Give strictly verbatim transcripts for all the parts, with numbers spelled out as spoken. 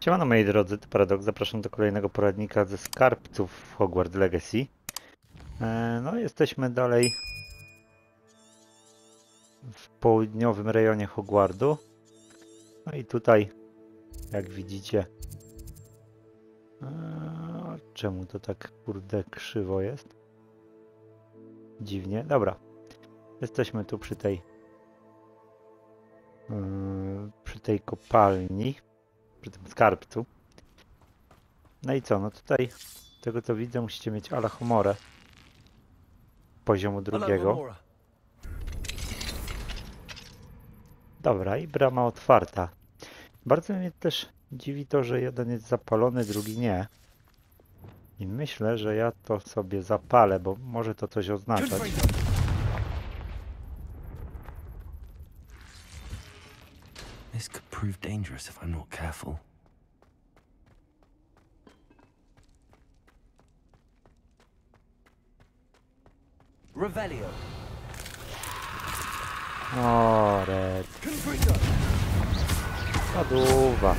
Siemano moi drodzy, to Paradox. Zapraszam do kolejnego poradnika ze skarbców w Hogwarts Legacy. E, no, jesteśmy dalej w południowym rejonie Hogwartu. No i tutaj, jak widzicie... E, czemu to tak kurde krzywo jest? Dziwnie. Dobra. Jesteśmy tu przy tej... E, przy tej kopalni. Przy tym skarbcu. No i co? No tutaj, z tego co widzę, musicie mieć Alahomorę poziomu drugiego. Dobra, i brama otwarta. Bardzo mnie też dziwi to, że jeden jest zapalony, drugi nie. I myślę, że ja to sobie zapalę, bo może to coś oznaczać. This could prove dangerous if I'm not careful. Revelio. O, red. Paduwa.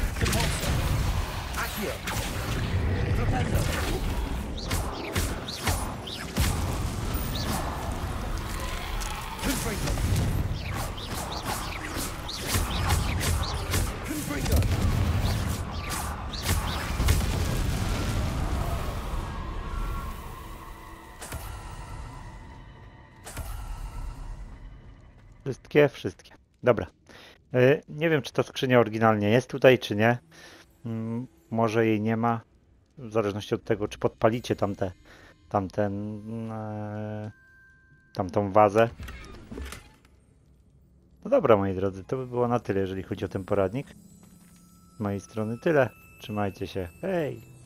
Wszystkie, wszystkie. Dobra. Yy, nie wiem, czy ta skrzynia oryginalnie jest tutaj, czy nie. Yy, może jej nie ma. W zależności od tego, czy podpalicie tamte, tamten, yy, tamtą wazę. No dobra, moi drodzy, to by było na tyle, jeżeli chodzi o ten poradnik. Z mojej strony tyle. Trzymajcie się. Hej!